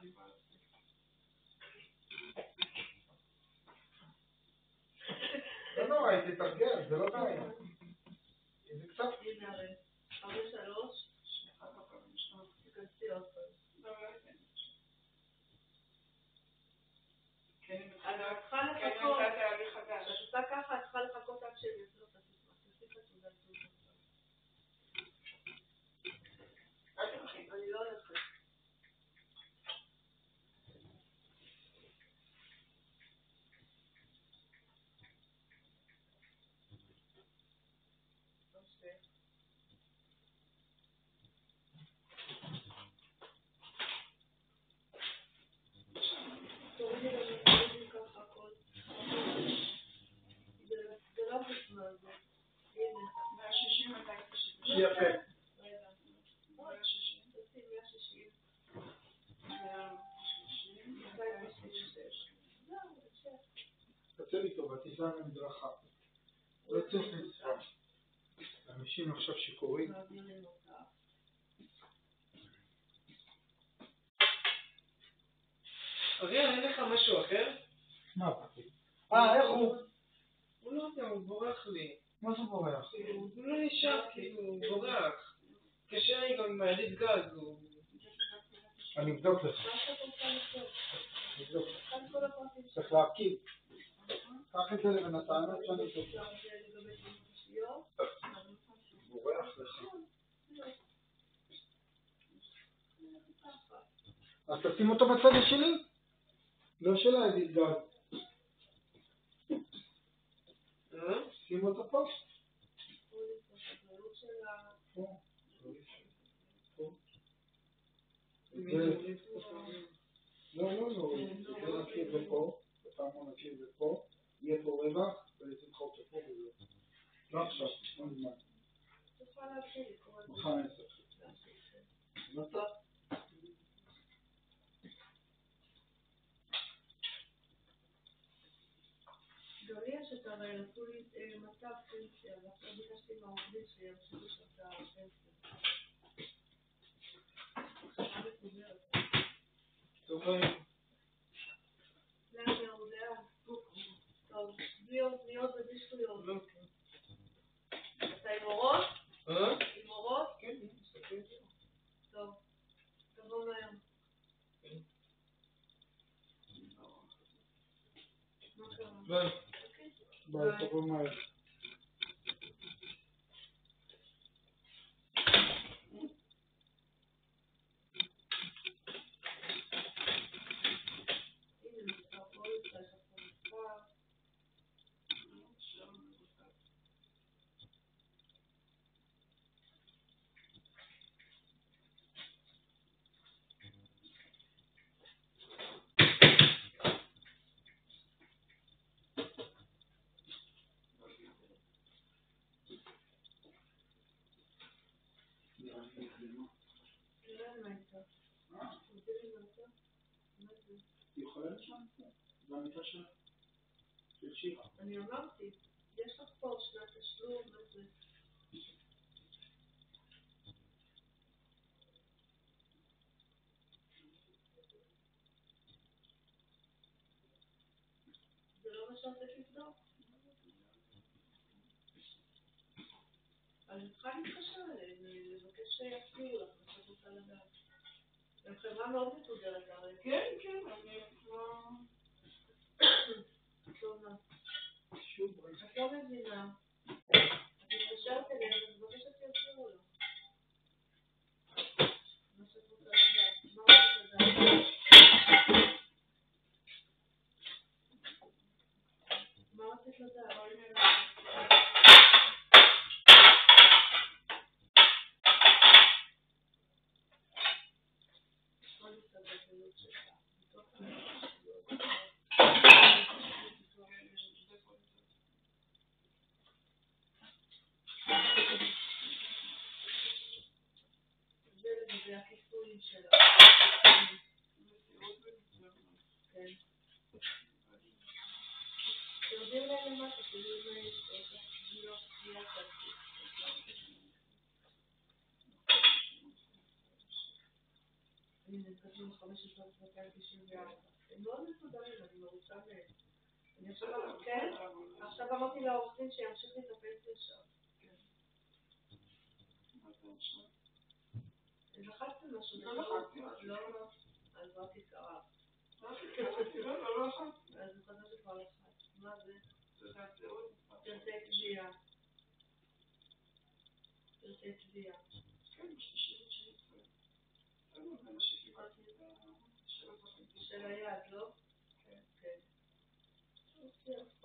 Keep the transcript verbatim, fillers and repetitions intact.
לא נורא, היא תתרגל, זה לא בעיה. זה קצת... הנה הרי, ארבע שלוש, תכנסי עוד פעם. אז את צריכה לחכות, כשאת עושה ככה, את צריכה לחכות עד שהם יצאו את הסיסמה. תוסיף את תעודת תעודת. אני לא הולכת. תורידי לנו, תורידי ככה הכל. זה לא בזמן, זה. הנה. מאה שישים, מאתיים שישים. יפה. רגע. מאה שישים. תוציא מאה שישים. מאתיים ושש. זהו, בבקשה. תצא לי טוב, תיסע למדרכה. לא צריך לנסוע. אנשים עכשיו שיכורים. אריאל, אין לך משהו אחר? מה פחי? אה, איך הוא? הוא לא יודע, הוא בורח לי. מה זה בורח? הוא לא נשאר, כאילו, הוא בורח. קשה לי גם עם היליד גז, הוא... אני אבדוק לך. נבדוק לך. צריך להרכיב. קח את זה לבנתיים, עד שאני אבדוק לך. בורח לך. אז תשים אותו בצד השני. לא של היליד גז. שים אותו פה. פה. לא, לא, לא. זה נקי זה פה. בפעם נקי זה פה. יהיה פה רווח, ולתמחוק פה וזה. לא עכשיו, לא נזמן. מחר עשר. נצא? גם לי יש את הרי, נתנו לי מצב פנסיה, ואחרי ביקשתי מהעובדים שימשיכו שאתה פנסיה. חשבה מקוברת. טוב, היי. לאן יאו, לאן? טוב, בלי אוזניות ובלי שטויות. אתה עם אורות? אה? עם אורות? כן, מסתכל. טוב, תבוא מהר. מה קרה? ביי. ביי, תבוא מהר. היא יכולה לשם? זה המיטה של שירה. אני אמרתי, יש לך פה שנת תשלום, מה זה? זה לא מה שעושה לבדוק? אז אני צריכה להתקשר אליהם, לבקש שיפתיעו לך, מה שאת רוצה לדעת. הם חברה מאוד מסודרת הרי. כן, כן, אני כבר... טוב, מה? שוב, את לא מבינה. את מתקשרת אליהם, אז מבקשת שיפתיעו לך. מה שאת רוצה לדעת. מה רוצה לדעת? מה רצית לדעת? זה לגבי הכיסויים שלה. כן. תרדים להם למטה, תרדים להם את הסגילות, סגילה שעשית. אני הם כתבו חמש עשרה מאתיים תשעים וארבע. הם מאוד מסודרים, אני מרוצה מהם. אני עכשיו, כן? עכשיו אמרתי לעורך דין שימשיך לי את הפנסיה שם. לחצתי משהו. לא לחצתי. לא, אז רק התקרב. לא, לא לחצתי. אז הוא חזר שכבר לחץ. מה זה? זה התיאוריה. פרטי תביעה. פרטי תביעה. כן, בשלישי ותשיעי עשרה. בסדר, זה מה שקיבלתי את השאלות. של היד, לא? כן. כן.